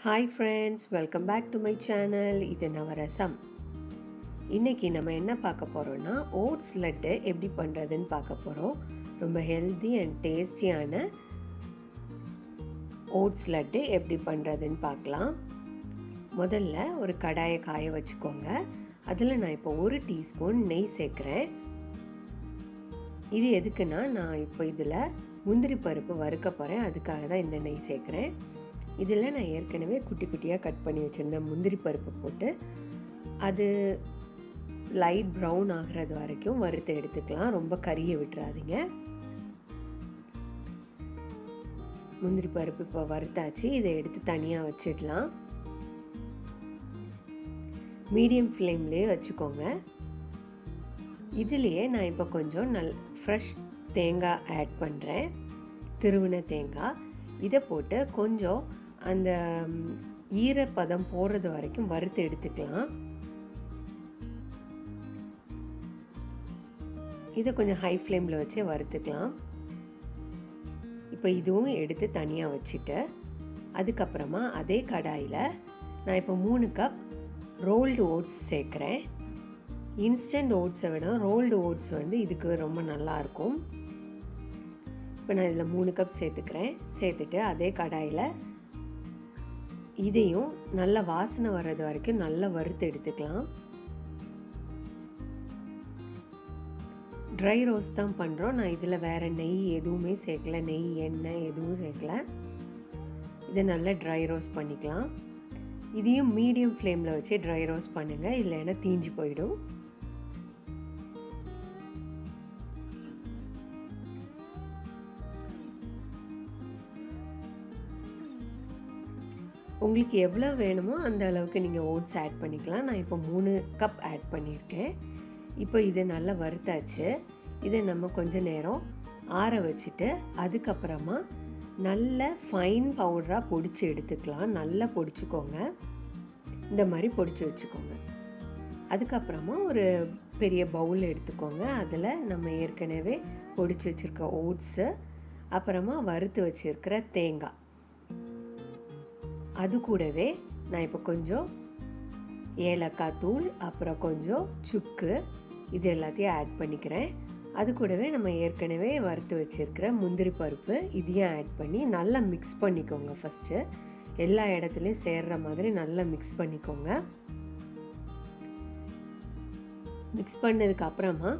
Hi friends, welcome back to my channel. இது நவரசம். இன்றைக்கி நம்ம என்ன பார்க்க போகிறோன்னா, ஓட்ஸ் லட்டு எப்படி பண்ணுறதுன்னு பார்க்க போகிறோம். ரொம்ப ஹெல்தி அண்ட் டேஸ்டியான ஓட்ஸ் லட்டு எப்படி பண்ணுறதுன்னு பார்க்கலாம். முதல்ல ஒரு கடாயை காய வச்சுக்கோங்க. அதில் நான் இப்போ 1 டீஸ்பூன் நெய் சேர்க்குறேன். இது எதுக்குன்னா, நான் இப்போ இதில் முந்திரி பருப்பு வறுக்க போகிறேன். அதுக்காக தான் இந்த நெய் சேர்க்குறேன். இதில் நான் ஏற்கனவே குட்டி குட்டியாக கட் பண்ணி வச்சுருந்தேன் முந்திரி பருப்பு போட்டு, அது லைட் ப்ரௌன் ஆகிறது வரைக்கும் வறுத்து எடுத்துக்கலாம். ரொம்ப கறியை விட்டுறாதீங்க. முந்திரி பருப்பு இப்போ வறுத்தாச்சு. இதை எடுத்து தனியாக வச்சிடலாம். மீடியம் ஃப்ளேம்லேயே வச்சுக்கோங்க. இதுலேயே நான் இப்போ கொஞ்சம் ஃப்ரெஷ் தேங்காய் ஆட் பண்ணுறேன். திருவின தேங்காய். இதை போட்டு கொஞ்சம் அந்த ஈரப்பதம் போகிறது வரைக்கும் வறுத்து எடுத்துக்கலாம். இதை கொஞ்சம் ஹை ஃப்ளேமில் வச்சு வறுத்துக்கலாம். இப்போ இதுவும் எடுத்து தனியாக வச்சுட்டு, அதுக்கப்புறமா அதே கடாயில் நான் இப்போ 3 கப் ரோல்டு ஓட்ஸ் சேர்க்குறேன். இன்ஸ்டன்ட் ஓட்ஸை விட ரோல்டு ஓட்ஸ் இதுக்கு ரொம்ப நல்லாயிருக்கும். இப்போ நான் இதில் 3 கப் சேர்த்துக்கிறேன். சேர்த்துட்டு அதே கடாயில் இதையும் நல்ல வாசனை வர்றது வரைக்கும் நல்லா வறுத்து எடுத்துக்கலாம். ட்ரை ரோஸ்ட் தான் பண்ணுறோம். நான் இதில் வேறு நெய் எதுவுமே சேர்க்கல. நெய், எண்ணெய் எதுவும் சேர்க்கல. இதை நல்லா ட்ரை ரோஸ்ட் பண்ணிக்கலாம். இதையும் மீடியம் ஃப்ளேமில் வச்சு ட்ரை ரோஸ்ட் பண்ணுங்கள், இல்லைன்னா தீஞ்சு போயிடும். உங்களுக்கு எவ்வளோ வேணுமோ அந்த அளவுக்கு நீங்கள் ஓட்ஸ் ஆட் பண்ணிக்கலாம். நான் இப்போ 3 கப் ஆட் பண்ணியிருக்கேன். இப்போ இதை நல்லா வறுத்தாச்சு. இதை நம்ம கொஞ்சம் நேரம் ஆற வச்சுட்டு, அதுக்கப்புறமா நல்ல ஃபைன் பவுடராக பொடிச்சு எடுத்துக்கலாம். நல்லா பொடிச்சுக்கோங்க. இந்த மாதிரி பொடிச்சு வச்சுக்கோங்க. அதுக்கப்புறமா ஒரு பெரிய பவுல் எடுத்துக்கோங்க. அதில் நம்ம ஏற்கனவே பொடிச்சு வச்சுருக்க ஓட்ஸு, அப்புறமா வறுத்து வச்சுருக்கிற தேங்காய், அது கூடவே நான் இப்போ கொஞ்சம் ஏலக்காய் தூள், அப்புறம் கொஞ்சம் சுக்கு, இது எல்லாத்தையும் ஆட் பண்ணிக்கிறேன். அது கூடவே நம்ம ஏற்கனவே வறுத்து வச்சுருக்கிற முந்திரி பருப்பு, இதையும் ஆட் பண்ணி நல்லா மிக்ஸ் பண்ணிக்கோங்க. ஃபஸ்ட்டு எல்லா இடத்துலையும் சேர்கிற மாதிரி நல்லா மிக்ஸ் பண்ணிக்கோங்க. மிக்ஸ் பண்ணதுக்கு அப்புறமா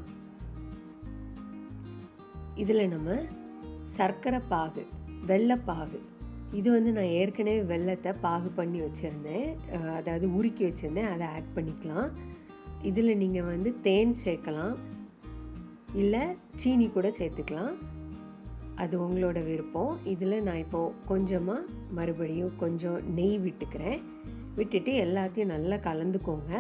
இதில் நம்ம சர்க்கரை பாகு, வெல்லைப்பாகு, இது நான் ஏற்கனவே வெல்லத்தை பாகு பண்ணி வச்சுருந்தேன், அதாவது உருக்கி வச்சுருந்தேன், அதை ஆட் பண்ணிக்கலாம். இதில் நீங்கள் தேன் சேர்க்கலாம், இல்லை சீனி கூட சேர்த்துக்கலாம். அது உங்களோட விருப்பம். இதில் நான் இப்போது கொஞ்சமாக மறுபடியும் கொஞ்சம் நெய் விட்டுக்கிறேன். விட்டுட்டு எல்லாத்தையும் நல்லா கலந்துக்கோங்க.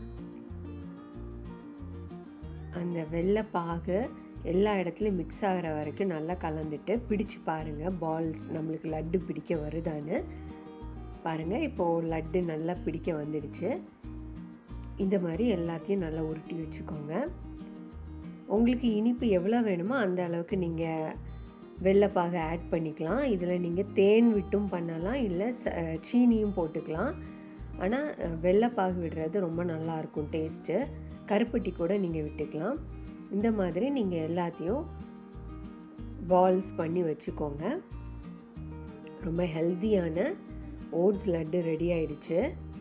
அந்த வெல்லைப்பாகு எல்லா இடத்துலையும் மிக்ஸ் ஆகிற வரைக்கும் நல்லா கலந்துட்டு பிடிச்சு பாருங்கள். பால்ஸ் நம்மளுக்கு லட்டு பிடிக்க வருதான்னு பாருங்கள். இப்போது லட்டு நல்லா பிடிக்க வந்துடுச்சு. இந்த மாதிரி எல்லாத்தையும் நல்லா உருட்டி வச்சுக்கோங்க. உங்களுக்கு இனிப்பு எவ்வளோ வேணுமோ அந்த அளவுக்கு நீங்கள் வெல்லைப்பாகு ஆட் பண்ணிக்கலாம். இதில் நீங்கள் தேன் விட்டும் பண்ணலாம், இல்லை சீனியும் போட்டுக்கலாம். ஆனால் வெல்லைப்பாகு விடுறது ரொம்ப நல்லாயிருக்கும் டேஸ்ட்டு. கருப்பட்டி கூட நீங்கள் விட்டுக்கலாம். இந்த மாதிரி நீங்கள் எல்லாத்தையும் பால்ஸ் பண்ணி வச்சுக்கோங்க. ரொம்ப ஹெல்த்தியான ஓட்ஸ் லட்டு ரெடி ஆயிடுச்சு.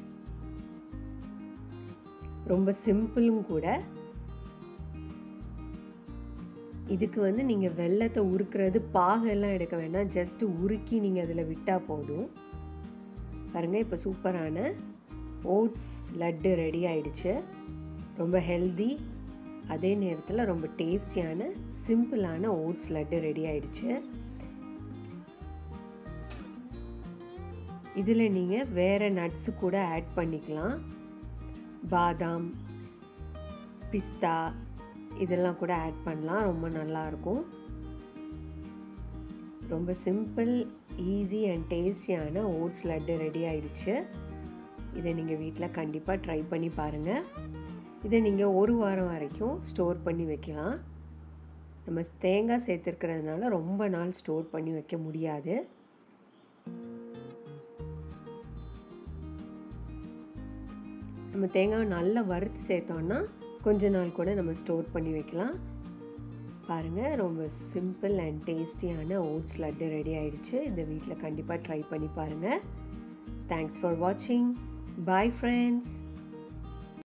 ரொம்ப சிம்பிளும் கூட. இதுக்கு நீங்கள் வெல்லத்தை உருக்குறது பாகெல்லாம் எடுக்க வேண்டாம், ஜஸ்ட் உருக்கி நீங்கள் அதில் விட்டால் போதும். பாருங்கள், இப்போ சூப்பரான ஓட்ஸ் லட்டு ரெடி ஆயிடுச்சு. ரொம்ப ஹெல்தி, அதே நேரத்தில் ரொம்ப டேஸ்டியான சிம்பிளான ஓட்ஸ் லட்டு ரெடி ஆயிடுச்சு. இதில் நீங்கள் வேறு நட்ஸு கூட ஆட் பண்ணிக்கலாம். பாதாம், பிஸ்தா, இதெல்லாம் கூட ஆட் பண்ணலாம். ரொம்ப நல்லாயிருக்கும். ரொம்ப சிம்பிள், ஈஸி அண்ட் டேஸ்டியான ஓட்ஸ் லட்டு ரெடி ஆயிடுச்சு. இதை நீங்கள் வீட்டில் கண்டிப்பாக ட்ரை பண்ணி பாருங்கள். இதை நீங்கள் 1 வாரம் வரைக்கும் ஸ்டோர் பண்ணி வைக்கலாம். நம்ம தேங்காய் சேர்த்துருக்கிறதுனால ரொம்ப நாள் ஸ்டோர் பண்ணி வைக்க முடியாது. நம்ம தேங்காவை நல்லா வறுத்து சேர்த்தோன்னா கொஞ்ச நாள் கூட நம்ம ஸ்டோர் பண்ணி வைக்கலாம். பாருங்கள், ரொம்ப சிம்பிள் அண்ட் டேஸ்டியான ஓட்ஸ் லட்டு ரெடி ஆயிடுச்சு. இந்த வீட்டில் கண்டிப்பாக ட்ரை பண்ணி பாருங்கள். தேங்க்ஸ் ஃபார் வாட்சிங். Bye friends.